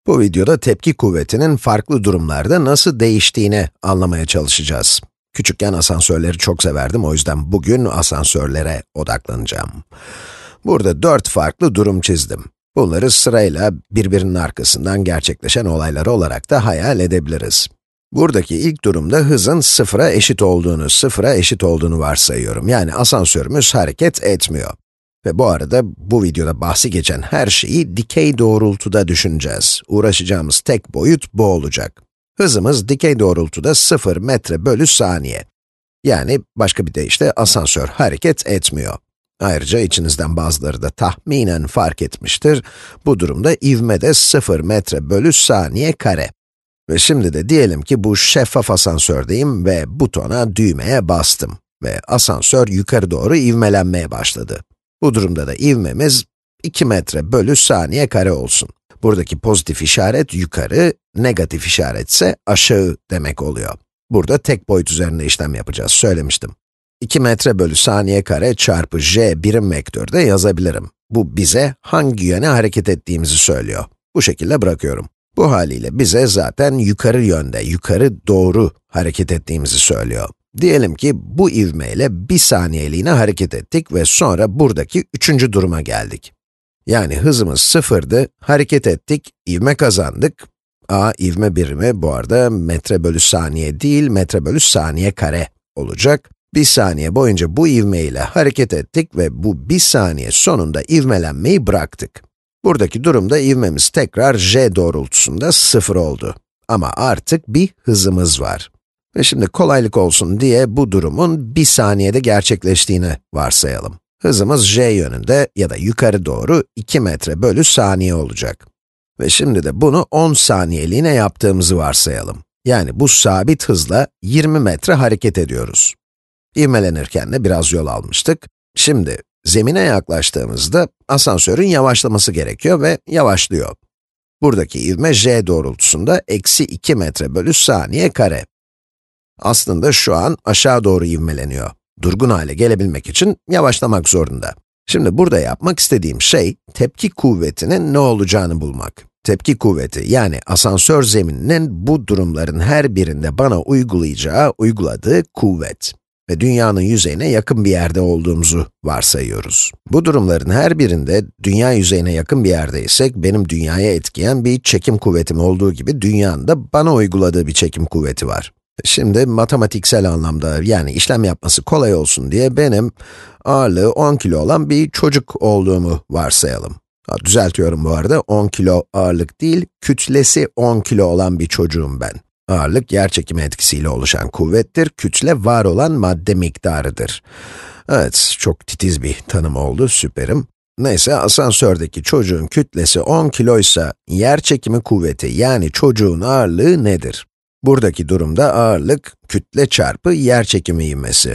Bu videoda tepki kuvvetinin farklı durumlarda nasıl değiştiğini anlamaya çalışacağız. Küçükken asansörleri çok severdim, o yüzden bugün asansörlere odaklanacağım. Burada 4 farklı durum çizdim. Bunları sırayla birbirinin arkasından gerçekleşen olaylar olarak da hayal edebiliriz. Buradaki ilk durumda hızın sıfıra eşit olduğunu varsayıyorum. Yani asansörümüz hareket etmiyor. Ve bu arada bu videoda bahsi geçen her şeyi dikey doğrultuda düşüneceğiz. Uğraşacağımız tek boyut bu olacak. Hızımız dikey doğrultuda 0 metre bölü saniye. Yani başka bir deyişle asansör hareket etmiyor. Ayrıca içinizden bazıları da tahminen fark etmiştir. Bu durumda ivme de 0 metre bölü saniye kare. Ve şimdi de diyelim ki bu şeffaf asansördeyim ve butona, düğmeye bastım. Ve asansör yukarı doğru ivmelenmeye başladı. Bu durumda da ivmemiz 2 metre bölü saniye kare olsun. Buradaki pozitif işaret yukarı, negatif işaret ise aşağı demek oluyor. Burada tek boyut üzerinde işlem yapacağız, söylemiştim. 2 metre bölü saniye kare çarpı j birim vektörde yazabilirim. Bu bize hangi yöne hareket ettiğimizi söylüyor. Bu şekilde bırakıyorum. Bu haliyle bize zaten yukarı yönde, yukarı doğru hareket ettiğimizi söylüyor. Diyelim ki bu ivmeyle bir saniyeliğine hareket ettik ve sonra buradaki üçüncü duruma geldik. Yani hızımız sıfırdı, hareket ettik, ivme kazandık. Ivme birimi bu arada metre bölü saniye değil, metre bölü saniye kare olacak. Bir saniye boyunca bu ivme ile hareket ettik ve bu bir saniye sonunda ivmelenmeyi bıraktık. Buradaki durumda ivmemiz tekrar j doğrultusunda 0 oldu. Ama artık bir hızımız var. Ve şimdi kolaylık olsun diye bu durumun bir saniyede gerçekleştiğini varsayalım. Hızımız j yönünde ya da yukarı doğru 2 metre bölü saniye olacak. Ve şimdi de bunu 10 saniyeliğine yaptığımızı varsayalım. Yani bu sabit hızla 20 metre hareket ediyoruz. İvmelenirken de biraz yol almıştık. Şimdi zemine yaklaştığımızda asansörün yavaşlaması gerekiyor ve yavaşlıyor. Buradaki ivme j doğrultusunda eksi 2 metre bölü saniye kare. Aslında şu an aşağı doğru ivmeleniyor. Durgun hale gelebilmek için yavaşlamak zorunda. Şimdi burada yapmak istediğim şey, tepki kuvvetinin ne olacağını bulmak. Tepki kuvveti, yani asansör zemininin bu durumların her birinde bana uyguladığı kuvvet. Ve dünyanın yüzeyine yakın bir yerde olduğumuzu varsayıyoruz. Bu durumların her birinde dünya yüzeyine yakın bir yerdeysek, benim dünyaya etkileyen bir çekim kuvvetim olduğu gibi dünyanın da bana uyguladığı bir çekim kuvveti var. Şimdi matematiksel anlamda, yani işlem yapması kolay olsun diye benim ağırlığı 10 kilo olan bir çocuk olduğumu varsayalım. Düzeltiyorum bu arada, 10 kilo ağırlık değil, kütlesi 10 kilo olan bir çocuğum ben. Ağırlık, yerçekimi etkisiyle oluşan kuvvettir, kütle var olan madde miktarıdır. Evet, çok titiz bir tanım oldu, süperim. Neyse, asansördeki çocuğun kütlesi 10 kiloysa, yerçekimi kuvveti yani çocuğun ağırlığı nedir? Buradaki durumda ağırlık, kütle çarpı yerçekimi ivmesi.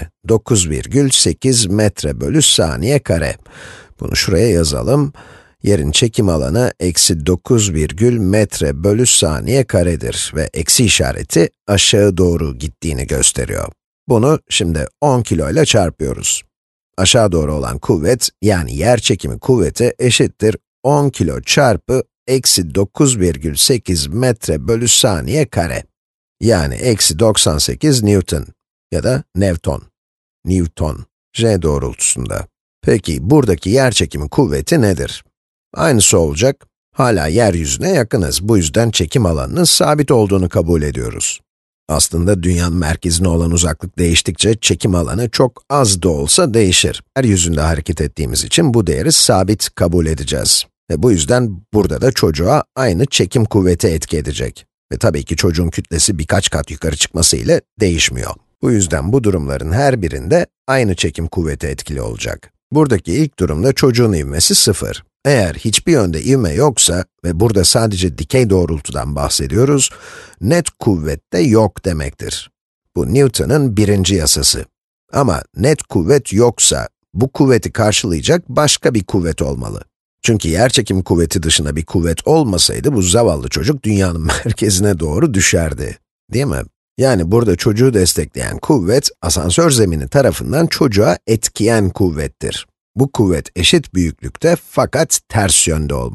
9,8 metre bölü saniye kare. Bunu şuraya yazalım. Yerin çekim alanı eksi 9 virgül metre bölü saniye karedir ve eksi işareti aşağı doğru gittiğini gösteriyor. Bunu şimdi 10 kilo ile çarpıyoruz. Aşağı doğru olan kuvvet, yani yerçekimi kuvveti eşittir 10 kilo çarpı eksi 9,8 metre bölü saniye kare. Yani eksi 98 Newton ya da Newton, j doğrultusunda. Peki buradaki yerçekimi kuvveti nedir? Aynısı olacak. Hala yeryüzüne yakınız. Bu yüzden çekim alanının sabit olduğunu kabul ediyoruz. Aslında dünyanın merkezine olan uzaklık değiştikçe çekim alanı çok az da olsa değişir. Yeryüzünde hareket ettiğimiz için bu değeri sabit kabul edeceğiz. Ve bu yüzden burada da çocuğa aynı çekim kuvveti etki edecek. Ve tabii ki çocuğun kütlesi birkaç kat yukarı çıkması ile değişmiyor. Bu yüzden bu durumların her birinde aynı çekim kuvveti etkili olacak. Buradaki ilk durumda çocuğun ivmesi 0. Eğer hiçbir yönde ivme yoksa ve burada sadece dikey doğrultudan bahsediyoruz, net kuvvet de yok demektir. Bu Newton'un birinci yasası. Ama net kuvvet yoksa, bu kuvveti karşılayacak başka bir kuvvet olmalı. Çünkü yerçekim kuvveti dışında bir kuvvet olmasaydı bu zavallı çocuk dünyanın merkezine doğru düşerdi. Değil mi? Yani burada çocuğu destekleyen kuvvet, asansör zemini tarafından çocuğa etkileyen kuvvettir. Bu kuvvet eşit büyüklükte fakat ters yönde olmalı.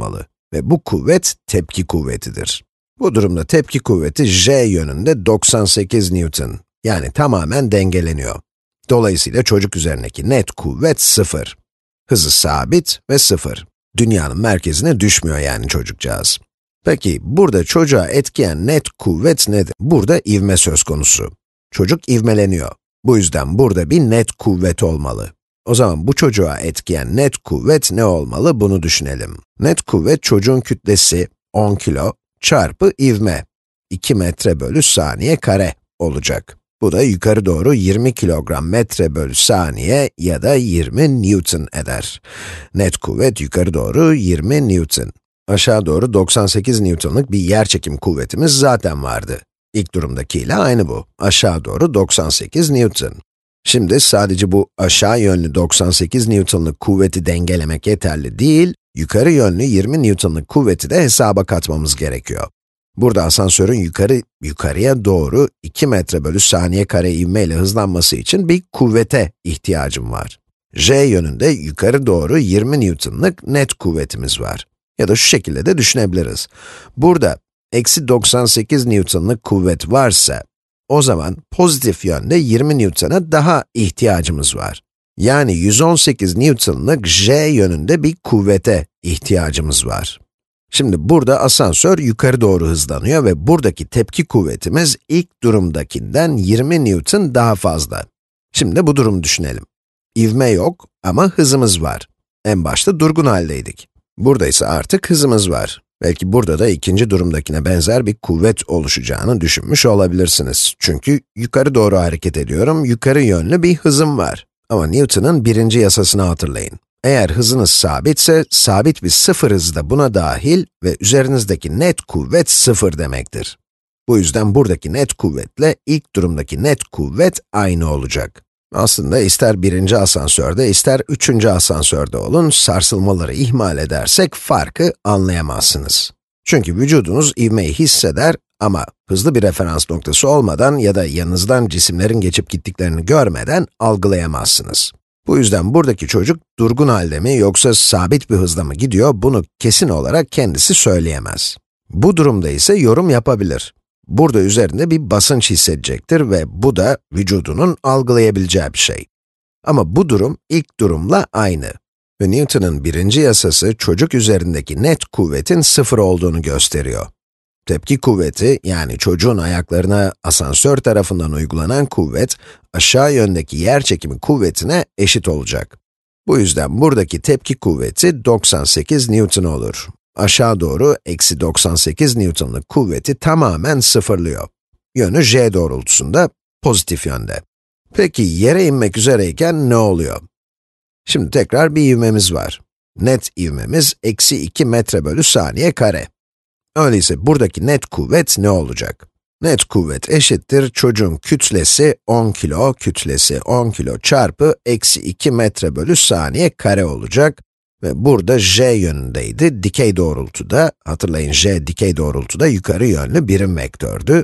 Ve bu kuvvet tepki kuvvetidir. Bu durumda tepki kuvveti J yönünde 98 Newton. Yani tamamen dengeleniyor. Dolayısıyla çocuk üzerindeki net kuvvet 0. Hızı sabit ve 0. Dünyanın merkezine düşmüyor yani çocukcağız. Peki, burada çocuğa etkileyen net kuvvet nedir? Burada ivme söz konusu. Çocuk ivmeleniyor. Bu yüzden burada bir net kuvvet olmalı. O zaman bu çocuğa etkileyen net kuvvet ne olmalı? Bunu düşünelim. Net kuvvet çocuğun kütlesi 10 kilo çarpı ivme 2 metre bölü saniye kare olacak. Bu da yukarı doğru 20 kilogram metre bölü saniye ya da 20 Newton eder. Net kuvvet yukarı doğru 20 Newton. Aşağı doğru 98 Newton'luk bir yerçekim kuvvetimiz zaten vardı. İlk durumdakiyle aynı bu. Aşağı doğru 98 Newton. Şimdi sadece bu aşağı yönlü 98 Newton'luk kuvveti dengelemek yeterli değil, yukarı yönlü 20 Newton'luk kuvveti de hesaba katmamız gerekiyor. Burada asansörün yukarıya doğru 2 metre bölü saniye kare ivmeyle hızlanması için bir kuvvete ihtiyacım var. J yönünde yukarı doğru 20 Newton'luk net kuvvetimiz var. Ya da şu şekilde de düşünebiliriz. Burada eksi 98 Newton'luk kuvvet varsa, o zaman pozitif yönde 20 Newton'a daha ihtiyacımız var. Yani 118 Newton'luk J yönünde bir kuvvete ihtiyacımız var. Şimdi burada asansör yukarı doğru hızlanıyor ve buradaki tepki kuvvetimiz ilk durumdakinden 20 Newton daha fazla. Şimdi bu durumu düşünelim. İvme yok ama hızımız var. En başta durgun haldeydik. Burada ise artık hızımız var. Belki burada da ikinci durumdakine benzer bir kuvvet oluşacağını düşünmüş olabilirsiniz. Çünkü yukarı doğru hareket ediyorum, yukarı yönlü bir hızım var. Ama Newton'un birinci yasasını hatırlayın. Eğer hızınız sabitse, sabit bir sıfır hız da buna dahil ve üzerinizdeki net kuvvet 0 demektir. Bu yüzden buradaki net kuvvetle ilk durumdaki net kuvvet aynı olacak. Aslında ister birinci asansörde, ister üçüncü asansörde olun, sarsılmaları ihmal edersek farkı anlayamazsınız. Çünkü vücudunuz ivmeyi hisseder ama hızlı bir referans noktası olmadan ya da yanınızdan cisimlerin geçip gittiklerini görmeden algılayamazsınız. Bu yüzden buradaki çocuk durgun halde mi yoksa sabit bir hızla mı gidiyor, bunu kesin olarak kendisi söyleyemez. Bu durumda ise yorum yapabilir. Burada üzerinde bir basınç hissedecektir ve bu da vücudunun algılayabileceği bir şey. Ama bu durum ilk durumla aynı. Ve Newton'un birinci yasası çocuk üzerindeki net kuvvetin 0 olduğunu gösteriyor. Tepki kuvveti, yani çocuğun ayaklarına asansör tarafından uygulanan kuvvet, aşağı yöndeki yerçekimi kuvvetine eşit olacak. Bu yüzden buradaki tepki kuvveti 98 Newton olur. Aşağı doğru eksi 98 Newton'luk kuvveti tamamen sıfırlıyor. Yönü J doğrultusunda, pozitif yönde. Peki yere inmek üzereyken ne oluyor? Şimdi tekrar bir ivmemiz var. Net ivmemiz eksi 2 metre bölü saniye kare. Öyleyse buradaki net kuvvet ne olacak? Net kuvvet eşittir çocuğun kütlesi 10 kilo, kütlesi 10 kilo çarpı eksi 2 metre bölü saniye kare olacak. Ve burada J yönündeydi, dikey doğrultuda, hatırlayın J dikey doğrultuda yukarı yönlü birim vektördü.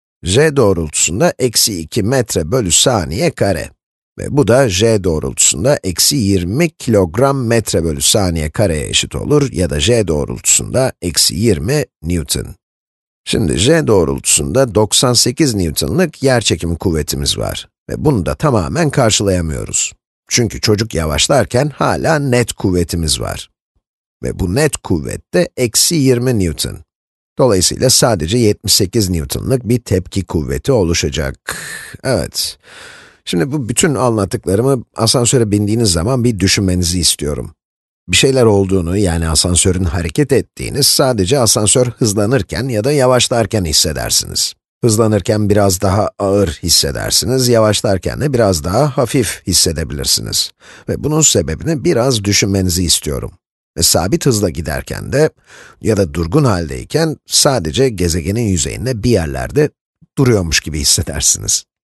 J doğrultusunda eksi 2 metre bölü saniye kare. Ve bu da J doğrultusunda eksi 20 kilogram metre bölü saniye kareye eşit olur ya da J doğrultusunda eksi 20 Newton. Şimdi J doğrultusunda 98 Newton'lık yerçekimi kuvvetimiz var ve bunu da tamamen karşılayamıyoruz. Çünkü çocuk yavaşlarken hala net kuvvetimiz var. Ve bu net kuvvet de eksi 20 Newton. Dolayısıyla sadece 78 Newton'lık bir tepki kuvveti oluşacak. Evet. Şimdi bu bütün anlattıklarımı asansöre bindiğiniz zaman bir düşünmenizi istiyorum. Bir şeyler olduğunu, yani asansörün hareket ettiğini sadece asansör hızlanırken ya da yavaşlarken hissedersiniz. Hızlanırken biraz daha ağır hissedersiniz, yavaşlarken de biraz daha hafif hissedebilirsiniz. Ve bunun sebebini biraz düşünmenizi istiyorum. Ve sabit hızla giderken de ya da durgun haldeyken sadece gezegenin yüzeyinde bir yerlerde duruyormuş gibi hissedersiniz.